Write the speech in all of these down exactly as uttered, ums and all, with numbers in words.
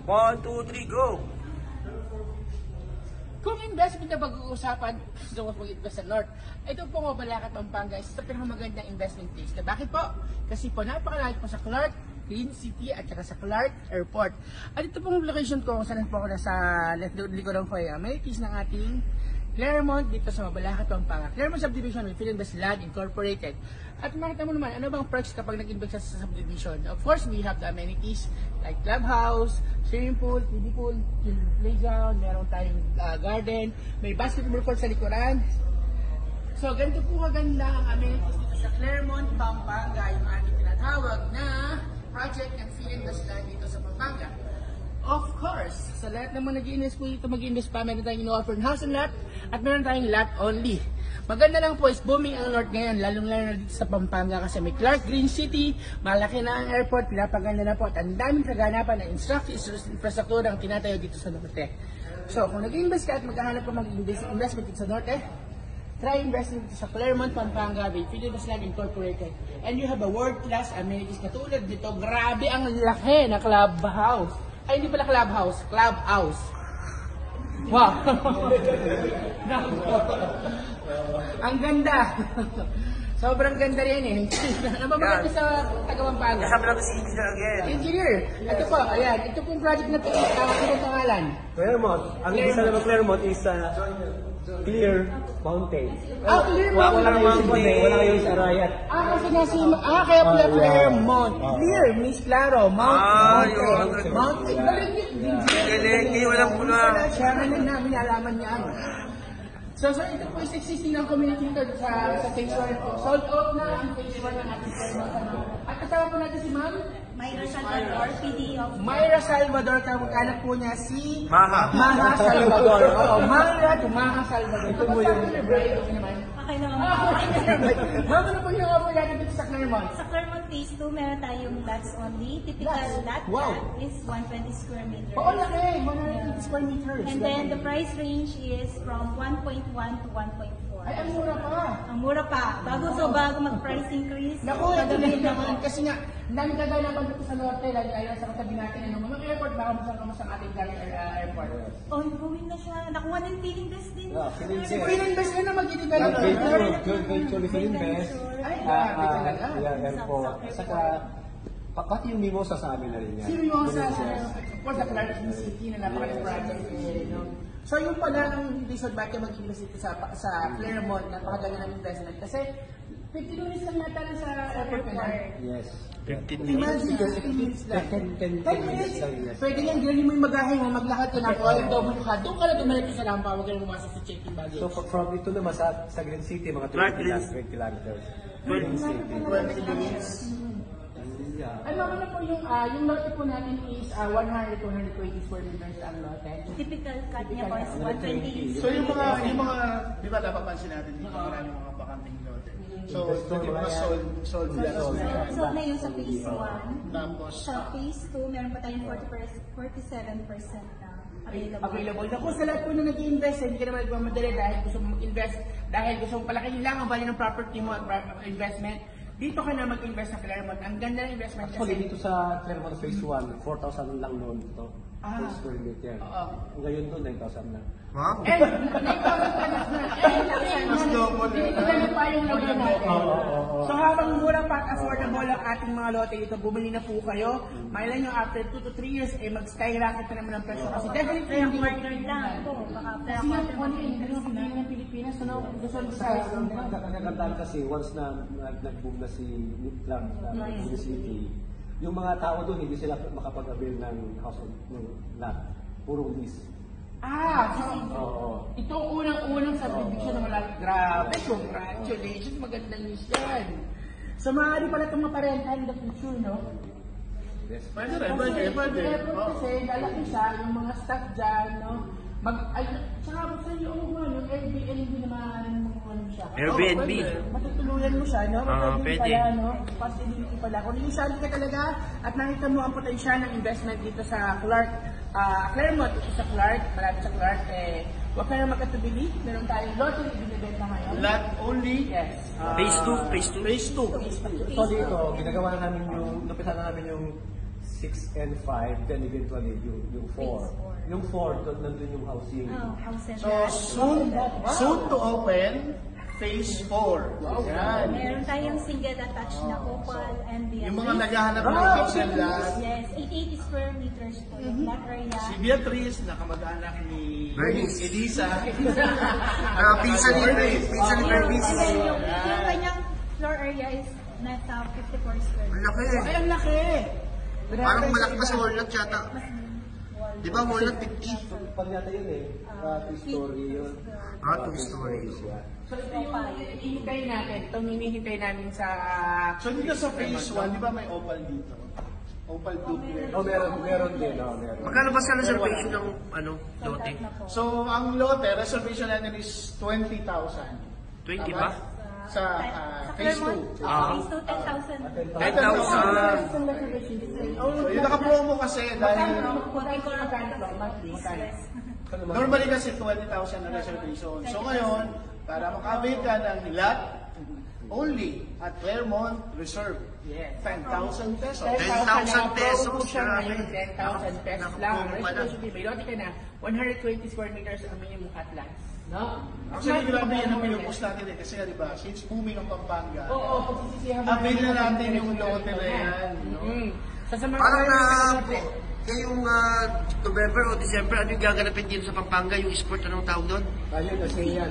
One, two, three, go! Kung investment na pag-uusapan, gusto ko mag-invest sa North, ito po Mabalacat Pampanga is sa pinakamagandang investment place. Na bakit po? Kasi po napakalaki po sa Clark, Green City at saka sa Clark Airport. At ito pong location ko kung saan po ako nasa likodan ko ay amenities ng ating Claremont dito sa Mabalacat Pampanga. Claremont subdivision with Filinvest Land Incorporated. At makita mo naman, ano bang perks kapag nag-invest sa subdivision? Of course, we have the amenities like clubhouse, swimming pool, T V pool, playground, meron tayong uh, garden, may basketball court sa likuran. So, ganito po kaganda ang amenities dito sa Claremont, Pampanga, yung ating tinatawag na project ng Filinvest Land dito sa Pampanga. Of course, sa lahat naman nag-i-invest po dito, mag-i-invest pa, meron tayong in-offer house and lot at meron tayong lot only. Maganda lang po is booming ang North ngayon, lalong-lalo na dito sa Pampanga kasi may Clark, Green City, malaki na ang airport, pinapaganda na po at ang daming kaganapan ng infrastructure ang tinatayo dito sa Norte. So, kung nag-invest ka at maghahanap ka mag-investment dito sa Norte, try investing dito sa Claremont, Pampanga with Filinvest Land Incorporated. And you have a world-class amenities katulad dito. Grabe ang laki na clubhouse. Ay, hindi pala clubhouse, clubhouse. Wow! Ang ganda! Sobrang ganda rin eh. Nababagay sa taga-Pampanga. Kasama natin si Engineer again. Engineer! Ito po, ayan. Ito pong project na ito. Tawag ko ng pangalan. Claremont. Ang isa naman Claremont is uh, Clear Mountain. Ah, Clear Wala Mountain! kayo si Mountain, wala kayo sa Arayat. Ah, kasi nasi, ah, kaya pala Claremont. Clear, Miss Claro, Mount Ah, Mountain. yun. Mount, eh, galing yun. Galing, hindi wala po na. Siya nga na namin alaman niya. So, so ito po is existing ng community dito sa, sa phase one po. Sold out na ang phase one ng ating Claremont. At kasama po natin si Ma'am Myra Salvador, P D of Myra Salvador, kamag-anak po niya si Maha. Maha Salvador. Oo, Myra to Maha Salvador. Ito po yung naman. Okay naman. Ma'am, ano po yung mga po natin dito sa Claremont? Sa Claremont Phase two, meron tayong lots only. Typical Lots? lot Wow. lot is one hundred twenty square meters. Oo, laki. one hundred fifty square meters. And then the price range is from one point one to one point four. Ay, ang mura pa. Ang mura pa. Bago so bago mag-price increase. Naku, ito gagawin na naman. naman. Kasi nga, dami kaganapan dito sa Norte. Lagi ayaw sa katabi natin. Ano, mga airport, baka masang kamasang ating galing uh, airport. Oh, going na siya. Nakuha ng Filinvest din. Yeah, Filinvest. Filinvest na na mag-i-develop. Joint venture with Filinvest. Ay, Ah, grabe ah, talaga. yeah, airport. Saka, pa- pati yung Mimosa sa amin na rin yan. Si Mimosa, of course, the Clark City na napakalang project. eh, no? So yung pala ang reason bakit mag-invest dito sa, sa Claremont, napakaganda ng investment. Kasi fifteen minutes lang yata lang sa airport na. Yes. fifteen minutes. Imagine, fifteen minutes lang. ten, ten, ten ten minutes. lang, yes. Pwede nga, gano'n mo yung magahe mo, maglakad ka na po, yung double ka. Doon ka na tumalit sa lampa, huwag ka na pumasok sa check-in baggage. So from- from dito naman sa, sa Green City, mga Clark, twenty kilometers. Green City. twenty minutes. Yeah. Ano na po yung, ah, yung lote po natin is ah, one hundred to one hundred twenty square meters ang lote. Typical cut niya po is one hundred twenty. So yung mga, yung mga, di ba napapansin natin dito maraming mga bakanting lote. So, hindi mga sold, sold yan. So, so na yung sa phase one. Tapos, Sa phase two, meron pa tayong forty-seven percent na available. Available. Naku, sa lahat po na nag-i-invest, hindi ka naman nagmamadali dahil gusto mo mag-invest, dahil gusto mo palakihin lang ang value ng property mo at pra- investment. Dito ka na mag-invest sa Claremont. Ang ganda ng investment Actually, kasi. dito sa Claremont Phase one, four thousand lang noon ito. Ah. Per square meter. Oo. Ngayon doon, nine thousand na. Wow. And, nagpapag ka na. And, Mas double. Dito pa yung lugar natin. Oo, oo, oo. So habang mura pa at affordable ang ating mga lote dito, bumili na po kayo. Mailan nyo after two to three years, eh mag-skyrocket na naman ang presyo. Kasi definitely Kaya hindi partner lang po. Baka Kasi nga, kung ano yung gusto ng Pilipinas, ano, gusto nyo sa Nagkakandaan kasi once na nag- nag-boom na si Clark na Green City, yung mga tao doon hindi sila makapag-avail ng house of ng lot. Puro lease. Ah, so, Oo. ito ang unang-unang subdivision na malaki. Grabe, congratulations, magandang news yan. So, maaari pala itong maparentahan in the future, no? Yes. pwede rin, pwede, pwede. Airport Oo. kasi, lalaki siya, yung mga staff dyan, no? Mag, ay, saka sa iyo, ano, yung Airbnb naman, ano siya. Airbnb. Matutuluyan mo siya, no? Ah, Pwede pwede. pala, no? Possibility pala. Kung inisali ka talaga at nakita mo ang potensyal ng investment dito sa Clark, ah, Claremont, ito sa Clark, malapit sa Clark, eh, huwag ka na magkatubili. Meron tayong lottery ibinibenta ngayon. Lot only. Yes. Ah, Phase two, phase two. Phase two. So dito, ginagawa na namin yung, napisa na namin yung six and five, then eventually yung, yung four. Phase four. Yung four, doon nandun yung housing. Oh, house and So, lot. soon, soon to open, phase four. Yan. Meron tayong single attached na Opal and Beatrice. Yung mga naghahanap ng house and lot, Yes, eight hundred eighty square meters po yung lot area. si Beatrice, nakamag-anak ni Bernice. Elisa. Ah, pinsan ni pinsan ni Bernice. And then yung, yung kanyang floor area is nasa fifty-four square Ang meters. laki. Ay, ang laki! Parang malaki pa sa walnut yata. Di ba walnut fifty? Pag yata yun eh, uh, two-story yun. Ah, two stories. Yeah. So ito yung hinihintay natin. Itong hinihintay namin sa... So, dito sa phase one, di ba may opal dito? Opal duplex. Oh, meron, meron din, oh, meron. Magkano ba sa reservation ng ano, lote? So, ang lote, reservation natin is twenty thousand. twenty ba? Sa ah, Sa phase Claremont, two. Ah. phase two, ten thousand. ten thousand. So, yung naka-promo kasi dahil normally kasi twenty thousand na reservation. So, ngayon, para makabit ka ng lot, only at Claremont Reserve, Yes. ten thousand pesos. ten thousand pesos, siya grabe. ngayon, ten thousand pesos Naku, lang. naku, pala. Reservation fee, may lote ka na, one hundred twenty square meters ang minimum at last. No? Actually, grabe yan ang pinupos natin eh. Kasi nga, di ba, since booming ang Pampanga, Oo, pagsisisihan mo. avail na natin yung lote na yan. no? Mm. So, sa mga Parang na lote, ngayong ah, November o December, ano yung gaganapin dito sa Pampanga? Yung sport, anong tawag doon? Ayun, kasi yan.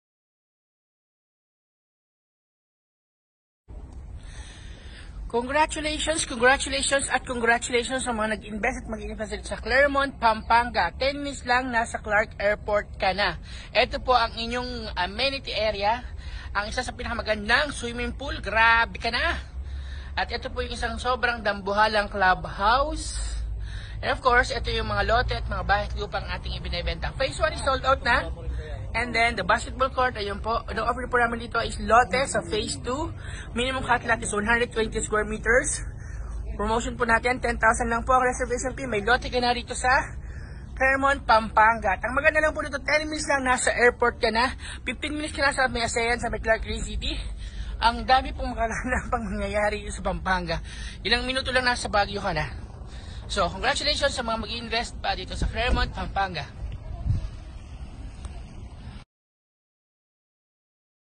Congratulations, congratulations at congratulations sa mga nag-invest at mag-invest sa Claremont, Pampanga. ten minutes lang nasa Clark Airport ka na. Ito po ang inyong amenity area. Ang isa sa pinakamagandang swimming pool. Grabe ka na. At ito po yung isang sobrang dambuhalang clubhouse. And of course, ito yung mga lote at mga bahay lupang ating ibinebenta. Phase one is sold out na. And then, the basketball court, ayun po. The offer po namin dito is lote sa phase two. Minimum cut lot is one hundred twenty square meters. Promotion po natin, ten thousand lang po ang reservation fee. May lote ka na rito sa Claremont, Pampanga. At ang maganda lang po dito, ten minutes lang nasa airport ka na. fifteen minutes ka na sa May Asean, sa May Clark Green City. Ang dami pong makalanang pang nangyayari dito sa Pampanga. Ilang minuto lang nasa Baguio ka na. So, congratulations sa mga mag-invest pa dito sa Claremont, Pampanga.